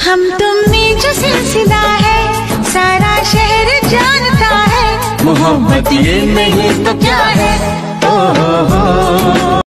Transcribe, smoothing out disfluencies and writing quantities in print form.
हम तुम में जो सिलसिला है सारा शहर जानता है। मोहब्बत ये नहीं तो क्या